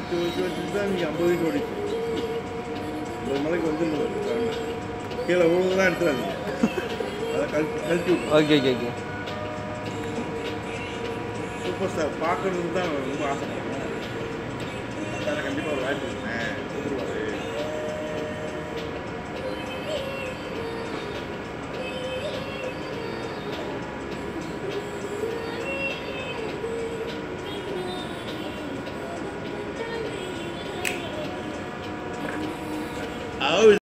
வச்சுட்டு தான் நீங்கள் 50 வீட்டு ஓடிச்சு 50 மலைக்கு வந்து கீழே விழுந்துலாம் எடுத்துடாதீங்க அதை கழட்டி விட்டு okay okay okay super star பார்க்கறதுக்கு தான் ரொம்ப ஆசைப்படுறேன் அதை கண்டிப்பாக ஒரு வாய்ப்பு இருக்குங்க